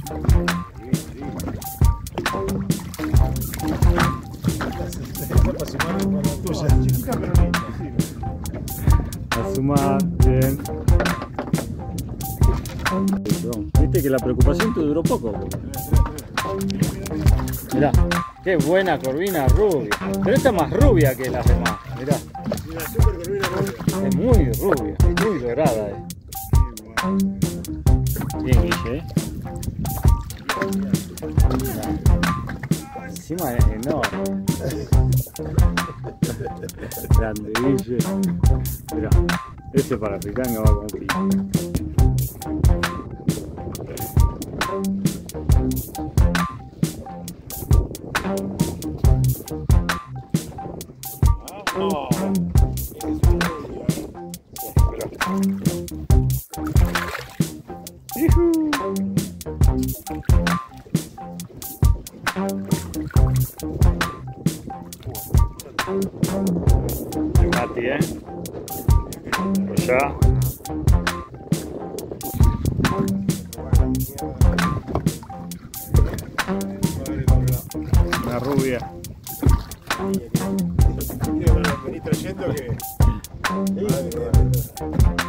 Asuma, bien. Viste que la preocupación te duró poco. Mirá, qué buena corvina rubia. Pero esta es más rubia que las demás. Mirá. Es muy rubia, muy dorada. Bien, Guille, encima es enorme. Grande, Guille. Mirá, ese para picanga va como pico. Mati, allá. Una rubia. Vení trayendo que...